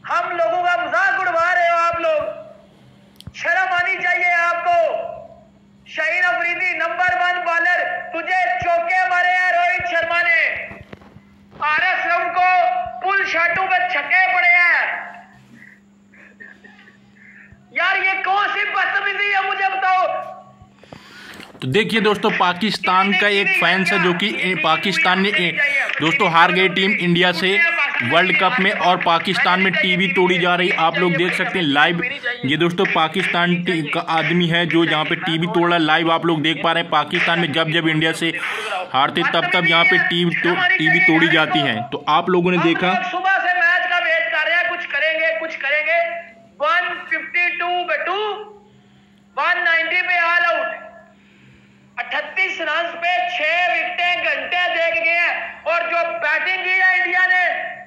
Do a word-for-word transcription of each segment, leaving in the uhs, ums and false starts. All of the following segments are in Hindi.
हम लोगों का मजाक उड़वा रहे हो आप लोग, शर्म आनी चाहिए आपको। Shaheen Afridi number one bowler, तुझे चौके मारे हैं रोहित शर्मा ने, आरएस रव को पुल शाटू पे छक्के पड़े हैं। यार ये कौन सी बदतमीजी है, मुझे बताओ। तो देखिए दोस्तों, पाकिस्तान का एक फैंस है जो कि पाकिस्तान ने दोस्तों हार गई टीम इंडिया से वर्ल्ड कप में, और पाकिस्तान में टीवी तोड़ी जा रही। आप लोग देख सकते हैं लाइव, ये दोस्तों पाकिस्तान का आदमी है जो यहाँ पे टीवी तोड़ रहा है। लाइव आप लोग देख पा रहे हैं, पाकिस्तान में जब जब इंडिया से हारते तब तब यहाँ पे टीवी तो, टीवी तोड़ी जाती है। तो आप लोगों ने देखा, सुबह से मैच का वेट कर रहे हैं, कुछ करेंगे कुछ करेंगे। एक सौ बावन पे टू, एक सौ नब्बे पे ऑल आउट, अठतीस रन पे छह विकेटें घंटे देख गए हैं। और जो बैटिंग की है इंडिया ने,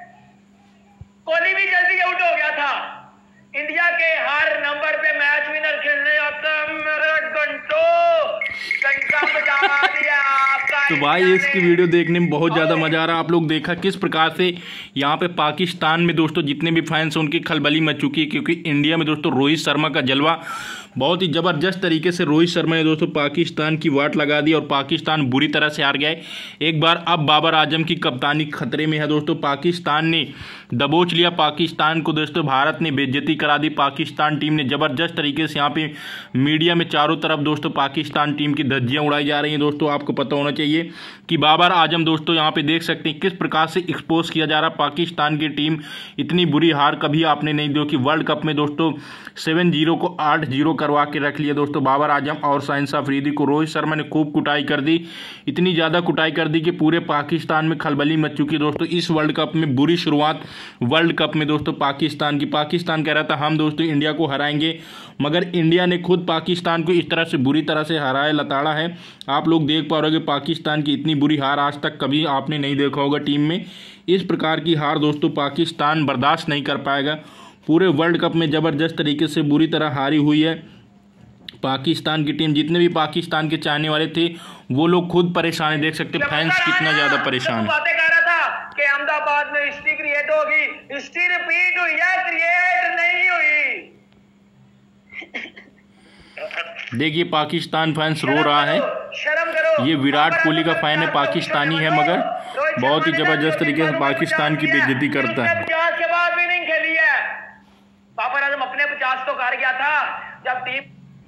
कोहली भी जल्दी आउट हो गया था। इंडिया के हर नंबर पे मैच विनर खेलने आता है, मेरे घंटों घंटा बजा दिया आपका। तो भाई इसकी वीडियो देखने में बहुत ज़्यादा मज़ा आ रहा है। आप लोग देखा किस प्रकार से यहाँ पे पाकिस्तान में दोस्तों जितने भी फैंस हैं उनकी खलबली मच चुकी है, क्योंकि इंडिया में दोस्तों रोहित शर्मा का जलवा बहुत ही ज़बरदस्त तरीके से रोहित शर्मा ने दोस्तों पाकिस्तान की वाट लगा दी और पाकिस्तान बुरी तरह से हार गया है। एक बार अब बाबर आजम की कप्तानी खतरे में है दोस्तों। पाकिस्तान ने दबोच लिया पाकिस्तान को दोस्तों, भारत ने बेइज्जती करा दी पाकिस्तान टीम ने ज़बरदस्त तरीके से। यहाँ पे मीडिया में चारों तरफ दोस्तों पाकिस्तान टीम की धज्जियाँ उड़ाई जा रही हैं। दोस्तों आपको पता होना चाहिए कि बाबर आजम दोस्तों यहाँ पे देख सकते हैं किस प्रकार से एक्सपोज किया जा रहा है। पाकिस्तान की टीम इतनी बुरी हार कभी आपने नहीं देखी। वर्ल्ड कप में दोस्तों सेवन जीरो को आठ जीरो करवा के रख लिया दोस्तों बाबर आजम और शाहीन अफरीदी को। रोहित शर्मा ने खूब कुटाई कर दी, इतनी ज़्यादा कुटाई कर दी कि पूरे पाकिस्तान में खलबली मच चुकी दोस्तों। इस वर्ल्ड कप में बुरी शुरुआत वर्ल्ड कप में दोस्तों पाकिस्तान की। पाकिस्तान कह रहा था हम दोस्तों इंडिया को हराएंगे, मगर इंडिया ने खुद पाकिस्तान को इस तरह से बुरी तरह से हराया लताड़ा है। आप लोग देख पा रहे हो कि पाकिस्तान की इतनी बुरी हार आज तक कभी आपने नहीं देखा होगा टीम में। इस प्रकार की हार दोस्तों पाकिस्तान बर्दाश्त नहीं कर पाएगा। पूरे वर्ल्ड कप में ज़बरदस्त तरीके से बुरी तरह हारी हुई है पाकिस्तान की टीम। जितने भी पाकिस्तान के चाहने वाले थे वो लोग खुद परेशान है, देख सकते फैंस कितना ज़्यादा परेशान है। कि अहमदाबाद में हिस्ट्री क्रिएट होगी, हिस्ट्री रिपीट हुई है, क्रिएट नहीं हुई। देखिए पाकिस्तान फैंस रो रहा है, ये विराट कोहली का फैन है, पाकिस्तानी है, मगर बहुत ही जबरदस्त तरीके से पाकिस्तान की बेइज्जती करता है। पचास के बाद भी नहीं खेली है, बाबर आजम अपने पचास तो कर गया था जब टीम।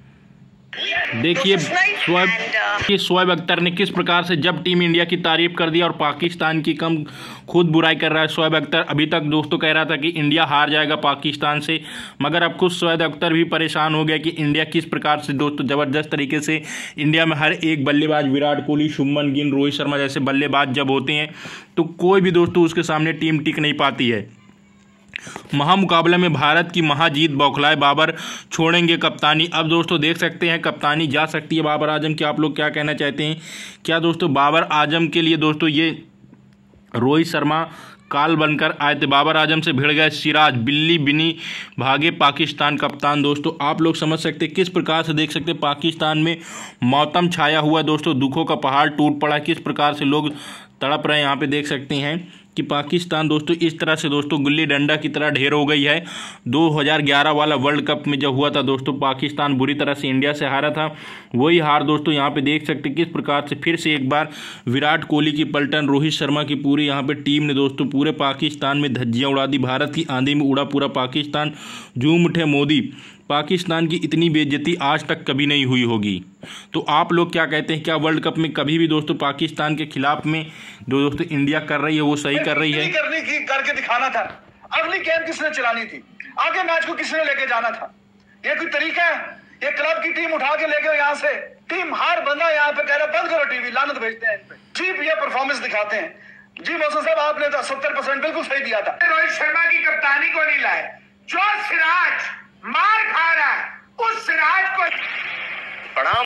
देखिए शोएब कि शोएब अख्तर ने किस प्रकार से जब टीम इंडिया की तारीफ कर दी और पाकिस्तान की कम खुद बुराई कर रहा है। शोएब अख्तर अभी तक दोस्तों कह रहा था कि इंडिया हार जाएगा पाकिस्तान से, मगर अब खुद शोएब अख्तर भी परेशान हो गया कि इंडिया किस प्रकार से दोस्तों ज़बरदस्त तरीके से इंडिया में हर एक बल्लेबाज विराट कोहली, शुभमन गिल, रोहित शर्मा जैसे बल्लेबाज जब होते हैं तो कोई भी दोस्तों उसके सामने टीम टिक नहीं पाती है। महामुकाबले में भारत की महाजीत बौखलाए, बाबर छोड़ेंगे कप्तानी। अब दोस्तों देख सकते हैं कप्तानी जा सकती है बाबर आजम की। आप लोग क्या कहना चाहते हैं? क्या दोस्तों बाबर आजम के लिए दोस्तों ये रोहित शर्मा काल बनकर आए थे? बाबर आजम से भिड़ गए सिराज, बिल्ली बिनी भागे पाकिस्तान कप्तान। दोस्तों आप लोग समझ सकते हैं किस प्रकार से देख सकते हैं पाकिस्तान में मौतम छाया हुआ है दोस्तों, दुखों का पहाड़ टूट पड़ा, किस प्रकार से लोग तड़प रहे हैं। यहाँ पे देख सकते हैं कि पाकिस्तान दोस्तों इस तरह से दोस्तों गुल्ली डंडा की तरह ढेर हो गई है। दो हज़ार ग्यारह वाला वर्ल्ड कप में जब हुआ था दोस्तों पाकिस्तान बुरी तरह से इंडिया से हारा था, वही हार दोस्तों यहाँ पे देख सकते किस प्रकार से फिर से एक बार विराट कोहली की पलटन, रोहित शर्मा की पूरी यहाँ पे टीम ने दोस्तों पूरे पाकिस्तान में धज्जियाँ उड़ा दी। भारत की आंधी में उड़ा पूरा पाकिस्तान, झूम उठे मोदी। पाकिस्तान की इतनी बेइज्जती आज तक कभी नहीं हुई होगी। तो आप लोग क्या कहते हैं, क्या वर्ल्ड कप में कभी भी दोस्तों पाकिस्तान के खिलाफ में जो दोस्तों इंडिया कर रही है वो सही कर रही है? करनी की करके दिखाना था, अगली गेम किसने चलानी थी, आगे मैच को किसने लेके जाना था? ये कोई तरीका है? ये क्लब की टीम उठा के लेके यहाँ से टीम हार बंदा यहाँ पे कह रहा बंद करो टीवी, लानत भेजते हैं इन पे। जी ये परफॉर्मेंस दिखाते हैं जी। मौसम साहब आपने तो सत्तर परसेंट बिल्कुल सही दिया था। रोहित शर्मा की कप्तानी को नहीं लाए, जो सिराज मार खा रहा है उस सिराज को